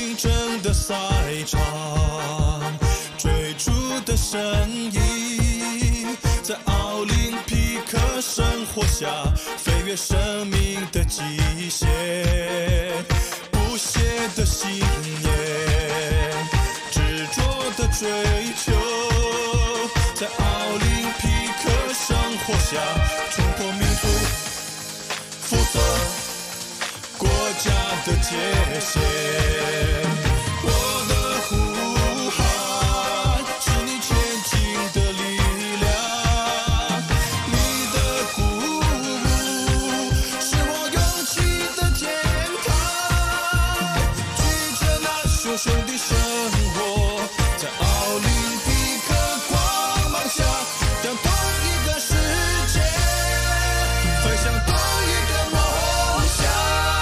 竞争的赛场，追逐的身影，在奥林匹克生活下，飞越生命的极限，不懈的信念，执着的追求，在奥林匹克生活下，冲破民族肤色国家的界限。我的呼喊是你前进的力量，你的鼓舞是我勇气的天堂。举着那熊熊的生活，在奥林匹克光芒下，向同一个世界，飞向同一个梦想。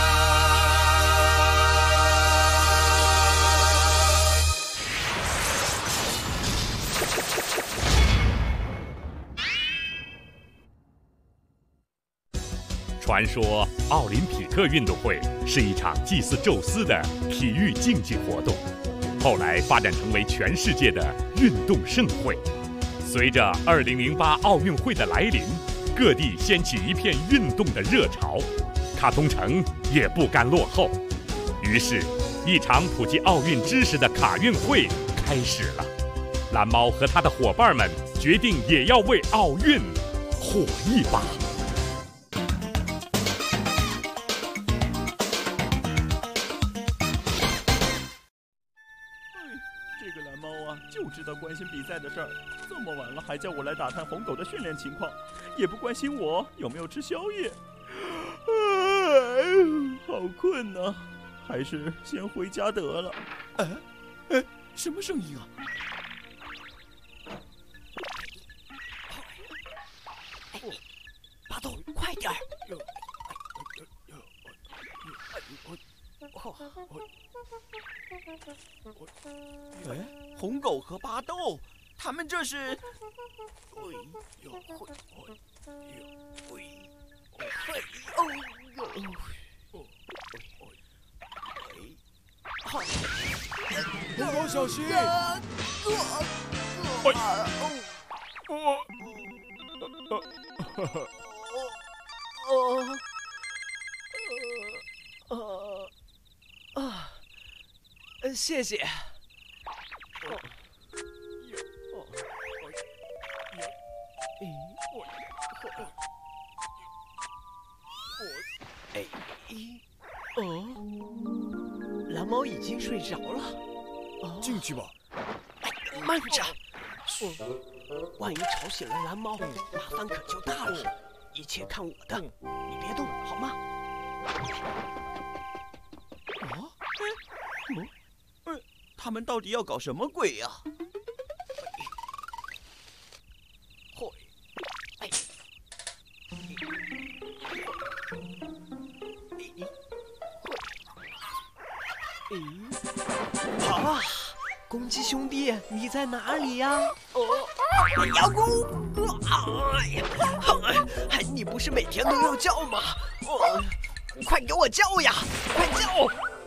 传说奥林匹克运动会是一场祭祀宙斯的体育竞技活动，后来发展成为全世界的运动盛会。随着2008奥运会的来临，各地掀起一片运动的热潮，卡通城也不甘落后。于是，一场普及奥运知识的卡运会开始了。蓝猫和他的伙伴们决定也要为奥运火一把。 这个蓝猫啊，就知道关心比赛的事儿。这么晚了，还叫我来打探红狗的训练情况，也不关心我有没有吃宵夜。好困呐，还是先回家得了。什么声音啊？ 巴豆，快点儿！红狗和巴豆，他们这是…… 红狗小心！ 谢谢。蓝猫已经睡着了。 进去吧。 慢着，万一吵醒了蓝猫，麻烦可就大了。一切看我的，你别动，好吗？ 他们到底要搞什么鬼呀？ 啊，公鸡兄弟，你在哪里呀？呀咕！你不是每天都要叫吗？快给我叫呀！快叫！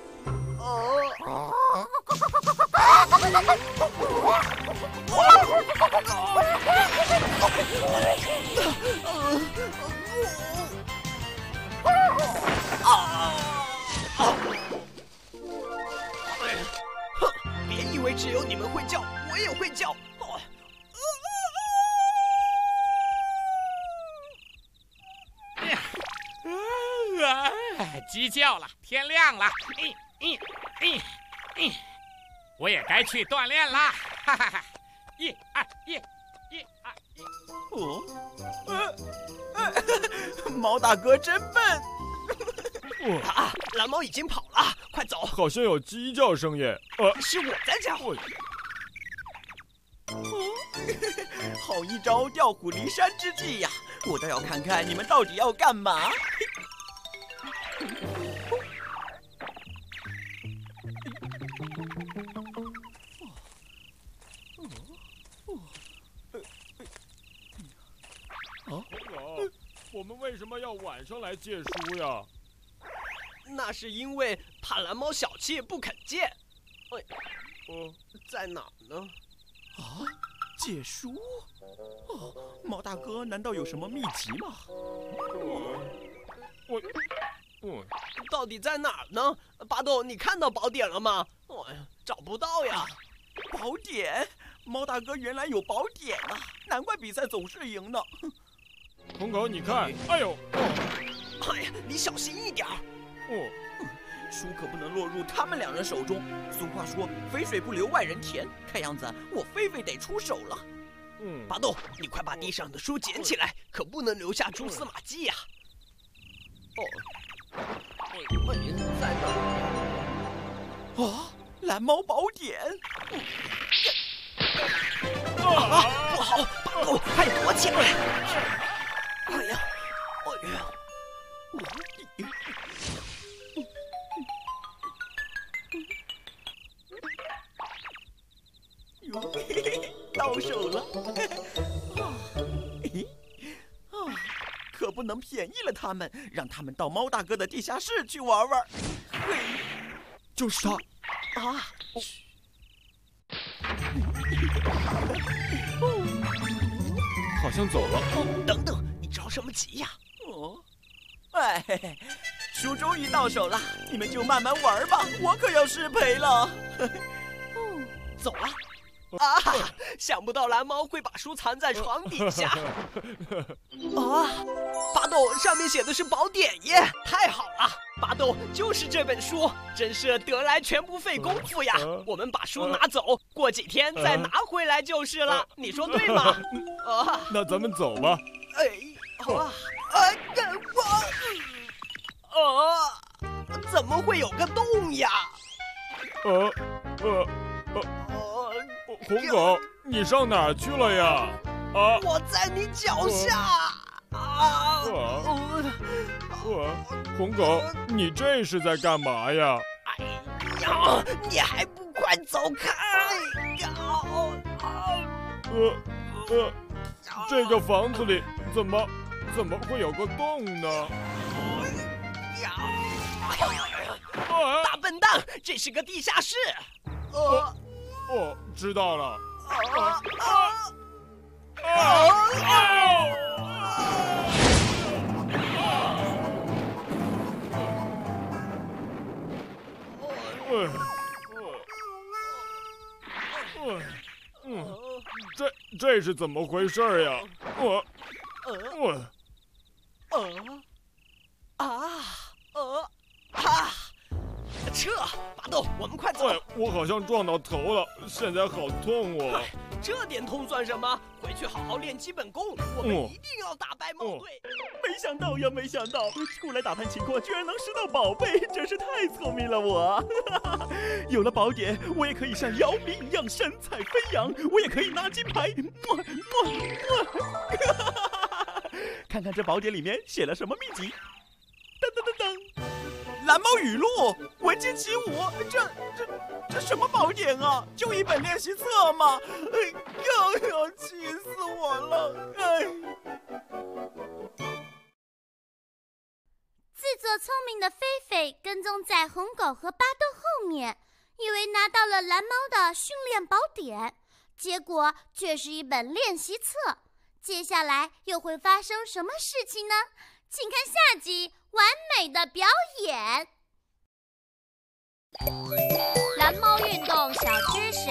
别以为只有你们会叫，我也会叫。 鸡叫了，天亮了。我也该去锻炼啦！哈哈哈！1、2、1、2、1。 毛大哥真笨！ 蓝猫已经跑了，快走！ 好像有鸡叫声耶。 是我在叫。 好一招调虎离山之计呀！我倒要看看你们到底要干嘛。 我们为什么要晚上来借书呀？ 那是因为怕蓝猫小气不肯借。 在哪呢？ 啊，解书？哦，猫大哥难道有什么秘籍吗？ 到底在哪儿呢？巴豆，你看到宝典了吗？找不到呀。 宝典？猫大哥原来有宝典啊，难怪比赛总是赢呢。 红狗，你看，哎呦！ 哎呀，你小心一点。 书可不能落入他们两人手中。俗话说，肥水不流外人田。看样子我菲菲得出手了。 巴豆，你快把地上的书捡起来，可不能留下蛛丝马迹呀。在哪儿？ 啊，蓝猫宝典！ 不好，巴豆，快躲起来！哎呀！ 到手了！可不能便宜了他们，让他们到猫大哥的地下室去玩玩。就是他！ 啊！ 好像走了。 等等，你着什么急呀？ 书终于到手了，你们就慢慢玩吧，我可要失陪了。 走了。想不到蓝猫会把书藏在床底下。巴豆，上面写的是宝典耶！太好了，巴豆，就是这本书，真是得来全不费功夫呀。我们把书拿走，过几天再拿回来就是了。你说对吗？ 那咱们走吧。 怎么会有个洞呀？ 红狗，你上哪儿去了呀？ 我在你脚下。 红狗，你这是在干嘛呀？ 哎呀，你还不快走开！ 这个房子里怎么会有个洞呢？ 大笨蛋，这是个地下室。 知道了。这是怎么回事呀？ 撤！巴豆，我们快走！ 我好像撞到头了，现在好痛哦。 这点痛算什么？回去好好练基本功，我们一定要打败猫队。 没想到呀，没想到，出来打探情况居然能拾到宝贝，真是太聪明了我。有了宝典，我也可以像姚明一样神采飞扬，我也可以拿金牌。看看这宝典里面写了什么秘籍。噔噔噔噔。蓝猫语录，闻鸡起舞，这什么宝典啊？就一本练习册吗？气死我了！ 自作聪明的菲菲跟踪在红狗和巴豆后面，以为拿到了蓝猫的训练宝典，结果却是一本练习册。接下来又会发生什么事情呢？请看下集完美的表演。蓝猫运动小知识：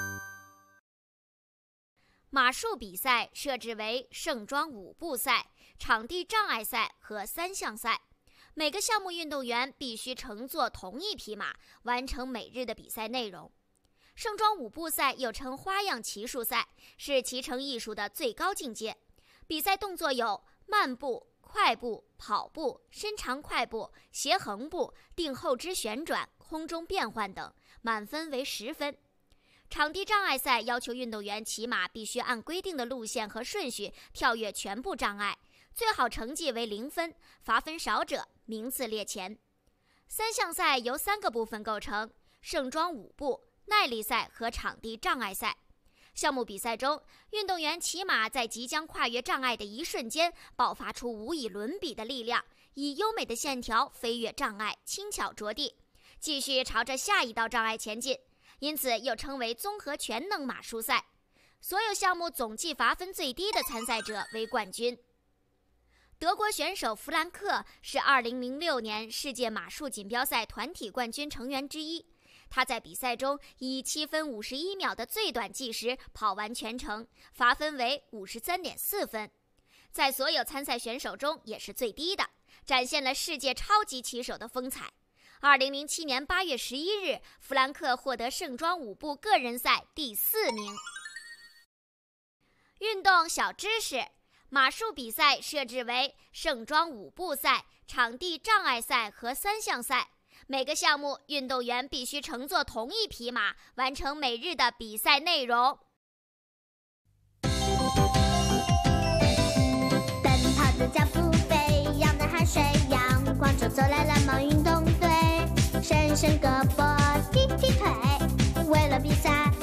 马术比赛设置为盛装舞步赛、场地障碍赛和3项赛。每个项目运动员必须乘坐同一匹马，完成每日的比赛内容。盛装舞步赛又称花样骑术赛，是骑乘艺术的最高境界。比赛动作有慢步、快步、跑步、伸长快步、斜横步、定后肢旋转、空中变换等，满分为10分。场地障碍赛要求运动员骑马必须按规定的路线和顺序跳跃全部障碍，最好成绩为0分，罚分少者名次列前。3项赛由3个部分构成：盛装舞步、耐力赛和场地障碍赛。项目比赛中，运动员骑马在即将跨越障碍的一瞬间，爆发出无以伦比的力量，以优美的线条飞越障碍，轻巧着地，继续朝着下一道障碍前进。 因此又称为综合全能马术赛。所有项目总计罚分最低的参赛者为冠军。德国选手弗兰克是2006年世界马术锦标赛团体冠军成员之一。他在比赛中以7分51秒的最短计时跑完全程，罚分为53.4分，在所有参赛选手中也是最低的，展现了世界超级骑手的风采。2007年8月11日，弗兰克获得盛装舞步个人赛第4名。运动小知识：马术比赛设置为盛装舞步赛、场地障碍赛和3项赛。每个项目运动员必须乘坐同一匹马，完成每日的比赛内容。 奔跑的脚步飞扬的汗水，阳光中走来蓝毛运动队，伸伸胳膊，踢踢腿，为了比赛